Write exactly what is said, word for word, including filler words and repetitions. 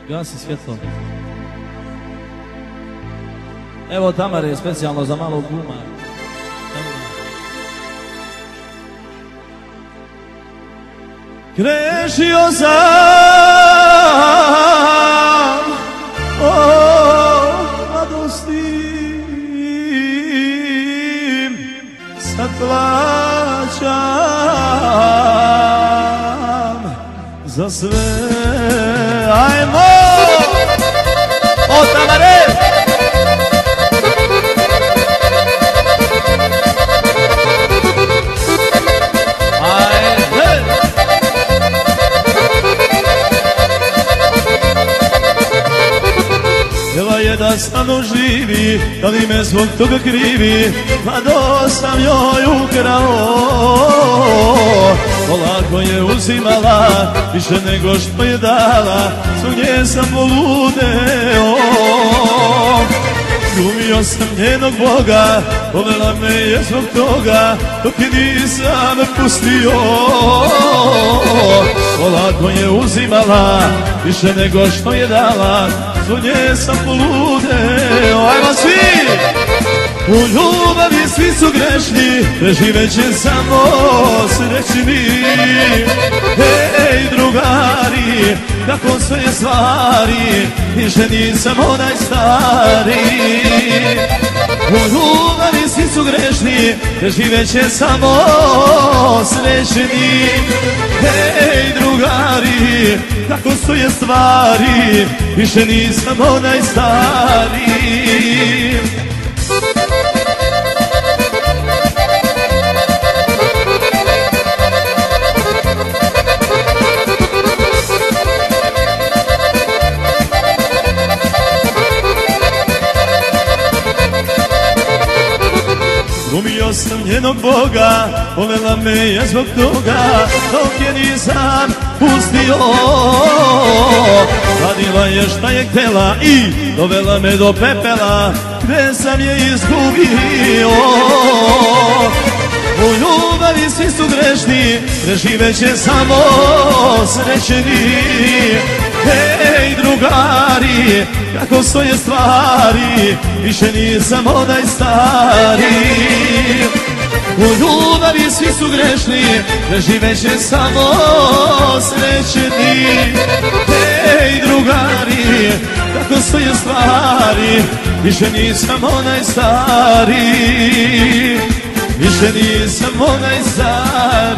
Gasi svjetlo. Evo Tamare, specijalno za malog guma. Grešio sam, o mladosti, sad plaćam za sve. Ajmo! O Tamare! Htjela je da stano živi, da li me zbog toga krivi, mlado sam joj ukrao. Polako je uzimala, više nego što je dala, zbog nje sam poludeo. Glumio sam njenog Boga, volela me je zbog toga, dok je nisam pustio. Polako je uzimala, više nego što je dala, zbog nje sam poludeo. Ajmo svi! U ljubavi svi su grešni, preživeće samo srećni. Hej drugari, kako sve stvari, više nisam onaj stari. U ljubavi svi su grešni, preživeće samo srećni. Hej drugari, kako stoje stvari, više nisam onaj stari. Glumio sam njenog Boga, volela me je zbog toga, dok je nisam pustio. Radila je šta je htjela i dovela me do pepela, gde sam je izgubio. U ljubavi svi su grešni, preživeće samo srećni. Hej drugari, kako stoje stvari, više nisam onaj stari. U ljubavi svi su grešni, preživeće samo srećni. Hej drugari, kako stoje stvari, više nisam onaj stari. Više nisam onaj stari.